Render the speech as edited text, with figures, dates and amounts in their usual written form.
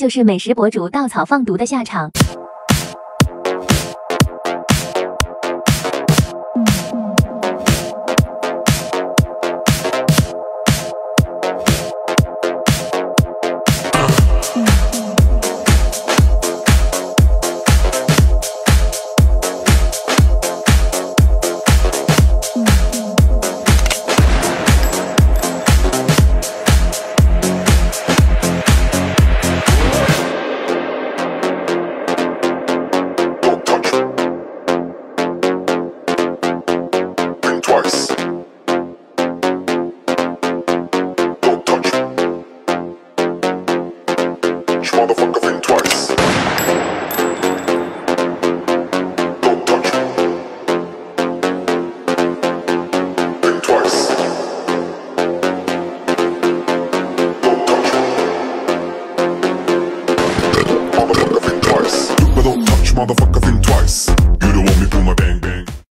就是美食博主稻草放毒的下场。 Motherfucker, think twice.